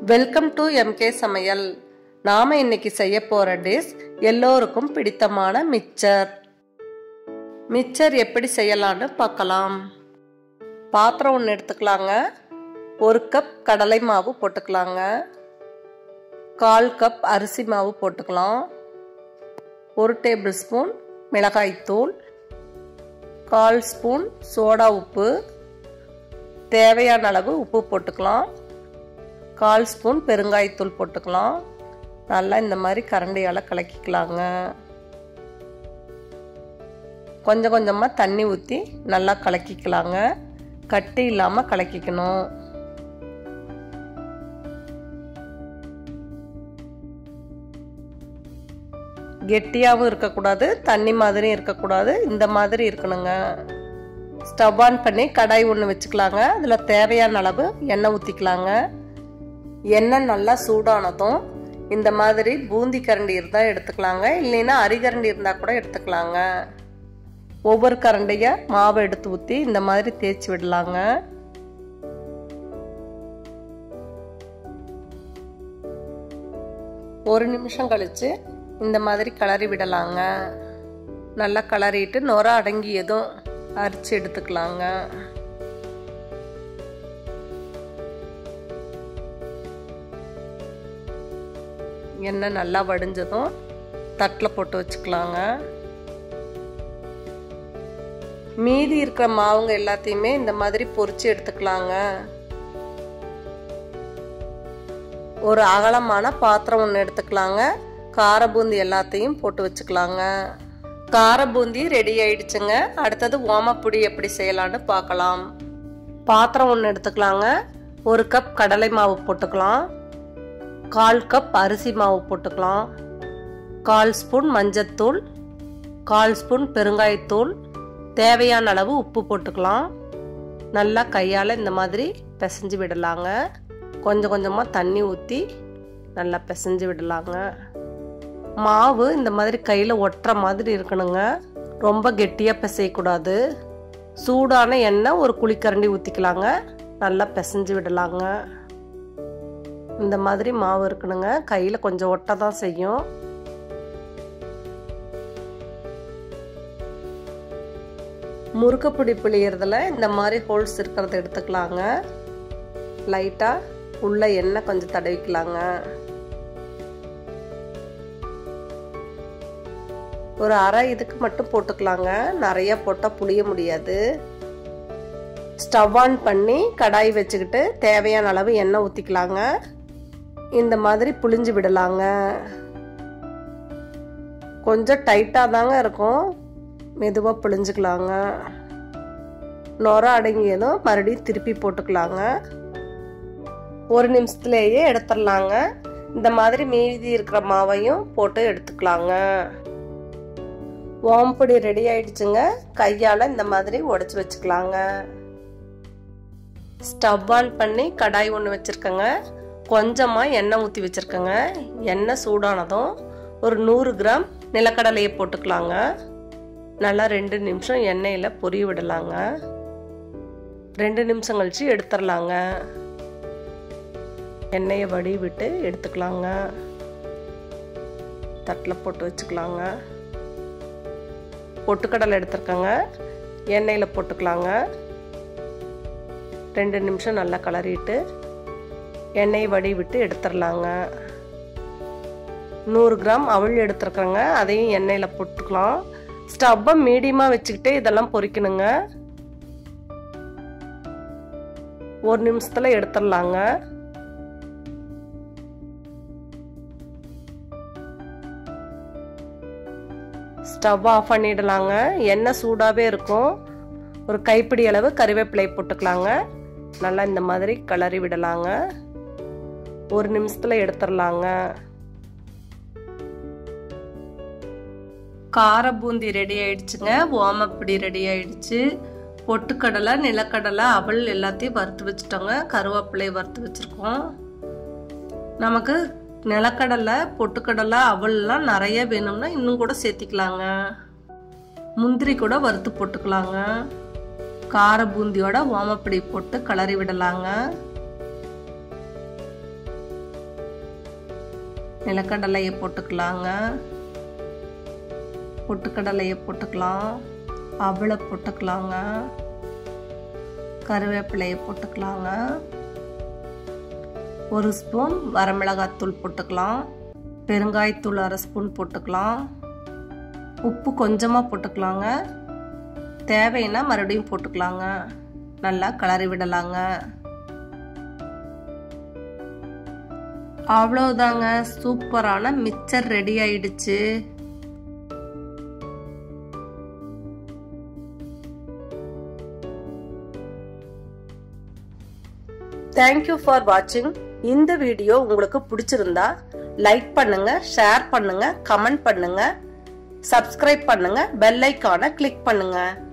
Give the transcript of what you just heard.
Welcome to MK சமையல். நாம இன்னைக்கு செய்ய போற டிஷ் எல்லோருக்கும் பிடித்தமான மிக்சர். மிக்சர் எப்படி செய்யலாம்னு பார்க்கலாம். பாத்திரம் ஒன்று எடுத்துக்கலாங்க. 1 கப் கடலை மாவு போட்டுக்கலாங்க. 1/4 கப் அரிசி மாவு போட்டுக்கலாம். 1 டேபிள் ஸ்பூன் மிளகாய்த்தூள், 1/4 ஸ்பூன் சோடா உப்பு, தேவையான அளவு உப்பு போட்டுக்கலாம். 1/4 ஸ்பூன் பெருங்காயத்தூள் போட்டுக்கலாம். நல்லா இந்த மாதிரி கரண்டியால் கலக்கிக்கலாங்க. கொஞ்சம் கொஞ்சமாக தண்ணி ஊற்றி நல்லா கலக்கிக்கலாங்க. கட்டி இல்லாமல் கலக்கிக்கணும். கெட்டியாகவும் இருக்கக்கூடாது, தண்ணி மாதிரியும் இருக்கக்கூடாது, இந்த மாதிரி இருக்கணுங்க. ஸ்டவ் ஆன் பண்ணி கடாய் ஒன்று வச்சுக்கலாங்க. அதில் தேவையான அளவு எண்ணெய் ஊற்றிக்கலாங்க. எண்ணெய் நல்லா சூடானதும் இந்த மாதிரி பூந்தி கரண்டி இருந்தால் எடுத்துக்கலாங்க. இல்லைன்னா அரிகரண்டி இருந்தால் கூட எடுத்துக்கலாங்க. ஒவ்வொரு கரண்டியை மாவை எடுத்து ஊற்றி இந்த மாதிரி தேய்ச்சி விடலாங்க. ஒரு நிமிஷம் கழிச்சு இந்த மாதிரி கிளறி விடலாங்க. நல்லா கிளறிட்டு நுர அடங்கியதும் அரிச்சு எடுத்துக்கலாங்க. எண்ணெய் நல்லா வடிஞ்சதும் தட்டில் போட்டு வச்சுக்கலாங்க. மீதி இருக்கிற மாவுங்க எல்லாத்தையுமே இந்த மாதிரி பொரிச்சு எடுத்துக்கலாங்க. ஒரு அகலமான பாத்திரம் ஒன்று எடுத்துக்கலாங்க. கார பூந்தி எல்லாத்தையும் போட்டு வச்சுக்கலாங்க. கார பூந்தி ரெடி ஆயிடுச்சுங்க. அடுத்தது ஓமப்பொடி எப்படி செய்யலான்னு பார்க்கலாம். பாத்திரம் ஒன்று எடுத்துக்கலாங்க. 1 கப் கடலை மாவு போட்டுக்கலாம். 1/4 கப் அரிசி மாவு போட்டுக்கலாம். 1/4 ஸ்பூன் மஞ்சத்தூள், 1/4 ஸ்பூன் பெருங்காயத்தூள், தேவையான அளவு உப்பு போட்டுக்கலாம். நல்லா கையால் இந்த மாதிரி பிசைஞ்சு விடலாங்க. கொஞ்சம் கொஞ்சமாக தண்ணி ஊற்றி நல்லா பிசைஞ்சு விடலாங்க. மாவு இந்த மாதிரி கையில் ஒட்டுற மாதிரி இருக்கணுங்க. ரொம்ப கெட்டியாக பிசையக்கூடாது. சூடான எண்ணெய் ஒரு குழிக்கரண்டி ஊற்றிக்கலாங்க. நல்லா பிசைஞ்சு விடலாங்க. இந்த மாதிரி மாவு இருக்கணுங்க. கையில் கொஞ்சம் ஒட்ட தான் செய்யும். முறுக்குப்பிடி பிழியறதுல இந்த மாதிரி ஹோல்ஸ் இருக்கிறத எடுத்துக்கலாங்க. லைட்டாக உள்ள எண்ணெய் கொஞ்சம் தடவிக்கலாங்க. ஒரு அரை இதுக்கு மட்டும் போட்டுக்கலாங்க. நிறைய போட்டால் புளிய முடியாது. ஸ்டவ் ஆன் பண்ணி கடாய் வச்சுக்கிட்டு தேவையான அளவு எண்ணெய் ஊற்றிக்கலாங்க. இந்த மாதிரி புளிஞ்சு விடலாங்க. கொஞ்சம் டைட்டாக தாங்க இருக்கும். மெதுவாக புளிஞ்சுக்கலாங்க. நுர அடங்கியதும் மறுபடியும் திருப்பி போட்டுக்கலாங்க. 1 நிமிஷத்துலேயே எடுத்துடலாங்க. இந்த மாதிரி மீதி இருக்கிற மாவையும் போட்டு எடுத்துக்கலாங்க. ஓமப்பொடி ரெடி ஆயிடுச்சுங்க. கையால் இந்த மாதிரி உடைச்சி வச்சுக்கலாங்க. ஸ்டவ் ஆன் பண்ணி கடாய் ஒன்று வச்சுருக்கேங்க. கொஞ்சமாக எண்ணெய் ஊற்றி வச்சுருக்கேங்க. எண்ணெய் சூடானதும் ஒரு 100 கிராம் நிலக்கடலையை போட்டுக்கலாங்க. நல்லா 2 நிமிஷம் எண்ணெயில் பொரிய விடலாங்க. 2 நிமிஷம் கழிச்சு எடுத்துடலாங்க. எண்ணெயை வடி விட்டு எடுத்துக்கலாங்க. தட்டில் போட்டு வச்சுக்கலாங்க. பொட்டுக்கடலை எடுத்துருக்கேங்க. எண்ணெயில் போட்டுக்கலாங்க. 2 நிமிஷம் நல்லா கிளறிட்டு எண்ணெயை வடி விட்டு எடுத்துடலாங்க. 100 கிராம் அவல் எடுத்துருக்கேங்க. அதையும் எண்ணெயில் போட்டுக்கலாம். ஸ்டவ்வை மீடியமாக வச்சுக்கிட்டே இதெல்லாம் பொரிக்கணுங்க. 1 நிமிஷத்தில் எடுத்துடலாங்க. ஸ்டவ் ஆஃப் பண்ணிடலாங்க. எண்ணெய் சூடாகவே இருக்கும். ஒரு கைப்பிடி அளவு கறிவேப்பிலை போட்டுக்கலாங்க. நல்லா இந்த மாதிரி கிளறி விடலாங்க. 1 நிமிஷத்தில் எடுத்துடலாங்க. கார பூந்தி ரெடி ஆயிடுச்சுங்க. ஓமப்பொடி ரெடி ஆயிடுச்சு. பொட்டுக்கடலை, நிலக்கடலை, அவல் எல்லாத்தையும் வறுத்து வச்சுட்டோங்க. கருவேப்பிலை வறுத்து வச்சுருக்கோம். நமக்கு நிலக்கடலை, பொட்டுக்கடலை, அவல்லாம் நிறைய வேணும்னா இன்னும் கூட சேர்த்திக்கலாங்க. முந்திரி கூட வறுத்து போட்டுக்கலாங்க. கார பூந்தியோட ஓமப்பொடி போட்டு கிளறி விடலாங்க. நிலக்கடலையை போட்டுக்கலாங்க, பொட்டுக்கடலையை போட்டுக்கலாம், அவலை போட்டுக்கலாங்க, கருவேப்பிலையை போட்டுக்கலாங்க, 1 ஸ்பூன் வரமிளகாய்த்தூள் போட்டுக்கலாம், பெருங்காயத்தூள் 1/2 ஸ்பூன் போட்டுக்கலாம், உப்பு கொஞ்சமாக போட்டுக்கலாங்க, தேவைன்னா மறுபடியும் போட்டுக்கலாங்க. நல்லா கிளறி விடலாங்க. அவ்வளோதாங்க, சூப்பரான மிக்சர் ரெடி ஆயிடுச்சு. தேங்க்யூ ஃபார் வாட்சிங். இந்த வீடியோ உங்களுக்கு பிடிச்சிருந்தா லைக் பண்ணுங்க, ஷேர் பண்ணுங்க, கமெண்ட் பண்ணுங்க, சப்ஸ்கிரைப் பண்ணுங்க, பெல் ஐகானை கிளிக் பண்ணுங்க.